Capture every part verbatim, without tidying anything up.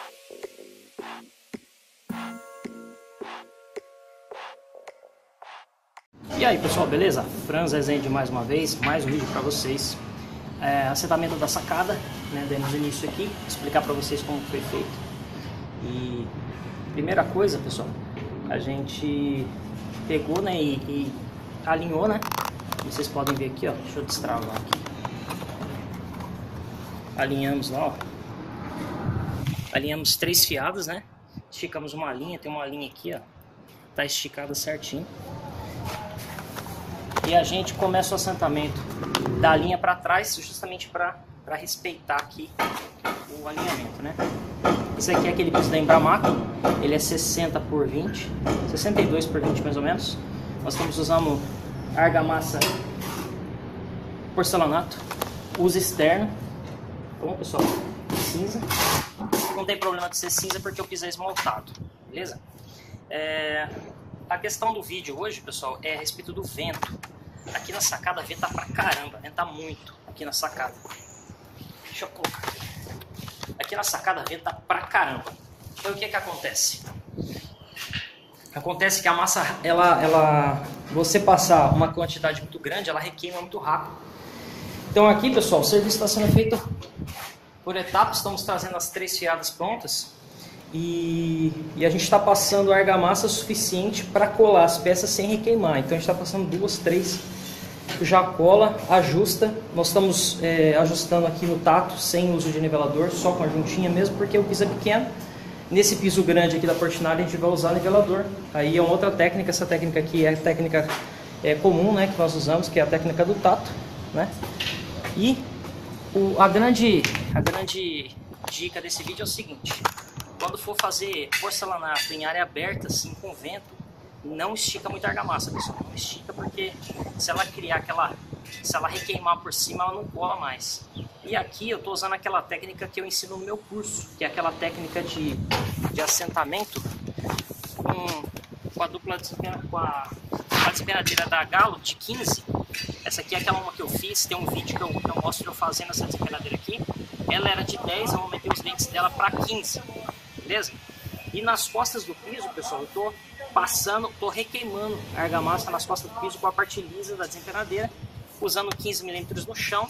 E aí pessoal, beleza? Franz Rezende mais uma vez, mais um vídeo para vocês. É, assentamento da sacada, né? Demos início aqui, explicar para vocês como foi feito. E primeira coisa, pessoal, a gente pegou, né, e, e alinhou, né? Vocês podem ver aqui, ó. Deixa eu destravar aqui. Alinhamos lá, ó. Alinhamos três fiadas, né? Esticamos uma linha, tem uma linha aqui, ó. Tá esticada certinho. E a gente começa o assentamento da linha para trás, justamente para respeitar aqui o alinhamento, né? Esse aqui é aquele piso da Embramac, ele é sessenta por vinte, sessenta e dois por vinte mais ou menos. Nós estamos usando argamassa porcelanato, uso externo. Bom, pessoal, cinza. Não tem problema de ser cinza porque o piso é esmaltado, beleza? É... A questão do vídeo hoje, pessoal, é a respeito do vento. Aqui na sacada venta pra caramba, venta muito aqui na sacada. Deixa eu colocar. Aqui na sacada venta pra caramba. Então o que que acontece? Acontece que a massa, ela, ela, você passar uma quantidade muito grande, ela requeima muito rápido. Então aqui, pessoal, o serviço está sendo feito por etapas. Estamos trazendo as três fiadas prontas. E, e a gente está passando argamassa suficiente para colar as peças sem requeimar. Então a gente está passando duas, três, já cola, ajusta. Nós estamos é, ajustando aqui no tato, sem uso de nivelador, só com a juntinha mesmo, porque o piso é pequeno. Nesse piso grande aqui da Portinari a gente vai usar nivelador. Aí é uma outra técnica, essa técnica aqui é a técnica é, comum, né, que nós usamos, que é a técnica do tato, né? E o, a, grande, a grande dica desse vídeo é o seguinte: quando for fazer porcelanato em área aberta, assim, com vento, não estica muito a argamassa, pessoal. Não estica porque se ela criar aquela... Se ela requeimar por cima, ela não cola mais. E aqui eu estou usando aquela técnica que eu ensino no meu curso, que é aquela técnica de, de assentamento com, com a dupla desempenhadeira, com a, a desempenhadeira da Galo de quinze. Essa aqui é aquela uma que eu fiz, tem um vídeo que eu, que eu mostro eu fazendo essa desempenhadeira aqui. Ela era de dez, eu aumentei os dentes dela para quinze. Beleza? E nas costas do piso, pessoal, eu tô passando, tô requeimando a argamassa nas costas do piso com a parte lisa da desempenadeira, usando quinze milímetros no chão,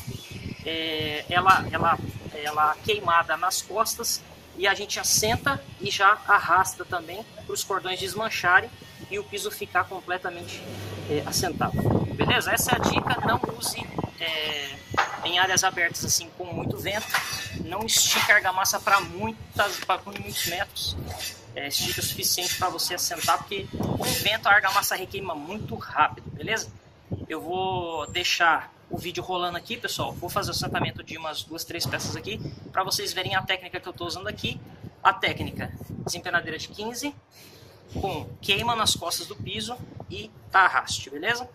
é, ela, ela, ela queimada nas costas, e a gente assenta e já arrasta também para os cordões desmancharem e o piso ficar completamente é, assentado. Beleza? Essa é a dica. Não use é, em áreas abertas assim com muito vento. Não estica a argamassa para muitos metros. É, estica o suficiente para você assentar, porque com vento a argamassa requeima muito rápido, beleza? Eu vou deixar o vídeo rolando aqui, pessoal. Vou fazer o assentamento de umas duas, três peças aqui, para vocês verem a técnica que eu estou usando aqui. A técnica desempenadeira de quinze, com queima nas costas do piso e arraste, beleza?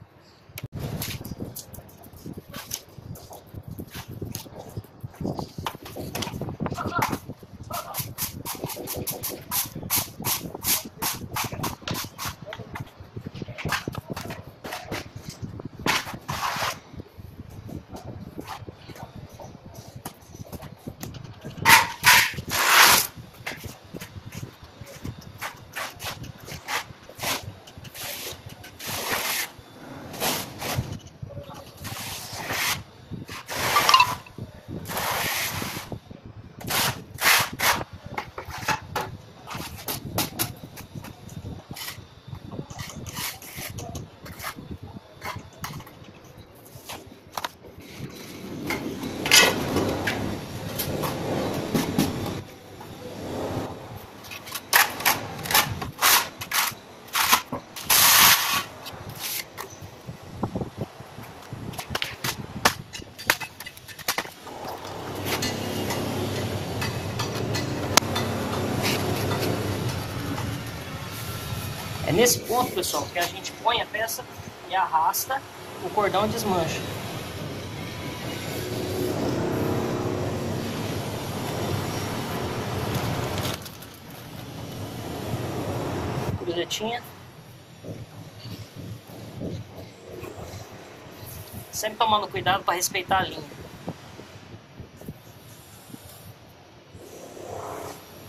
É nesse ponto, pessoal, que a gente põe a peça e arrasta, o cordão desmancha. Cruzetinha. Sempre tomando cuidado para respeitar a linha.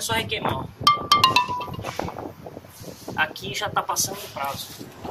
começou a requeimar, ó. Aqui já está passando o prazo.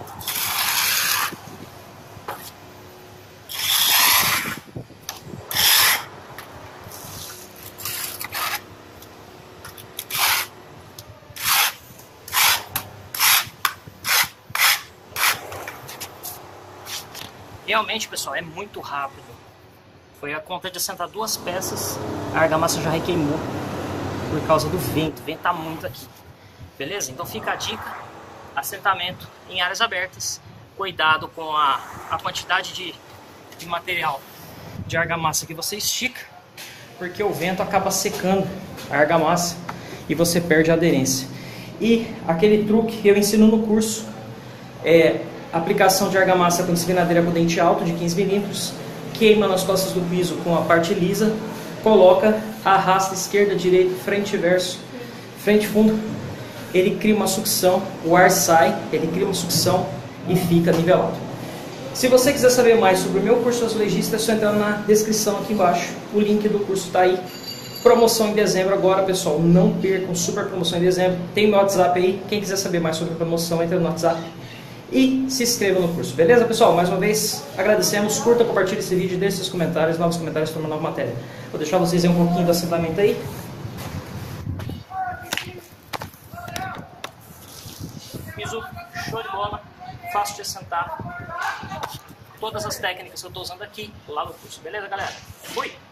Realmente, pessoal, é muito rápido. Foi a conta de assentar duas peças, a argamassa já requeimou por causa do vento. Venta muito aqui. Beleza? Então fica a dica: assentamento em áreas abertas. Cuidado com a, a quantidade de, de material de argamassa que você estica, porque o vento acaba secando a argamassa e você perde a aderência. E aquele truque que eu ensino no curso é aplicação de argamassa com desvinadeira com dente alto de quinze milímetros, queima nas costas do piso com a parte lisa, coloca, arrasta esquerda, direita, frente e verso, frente e fundo, ele cria uma sucção, o ar sai, ele cria uma sucção e fica nivelado. Se você quiser saber mais sobre o meu curso azulejista, é só entrar na descrição aqui embaixo, o link do curso está aí. Promoção em dezembro agora, pessoal, não percam, super promoção em dezembro, tem meu WhatsApp aí, quem quiser saber mais sobre a promoção, entra no WhatsApp e se inscreva no curso, beleza, pessoal? Mais uma vez, agradecemos, curta, compartilhe esse vídeo, deixe seus comentários, novos comentários para uma nova matéria. Vou deixar vocês aí um pouquinho do assentamento aí. Piso show de bola, fácil de assentar. Todas as técnicas que eu estou usando aqui, lá no curso, beleza, galera? Fui!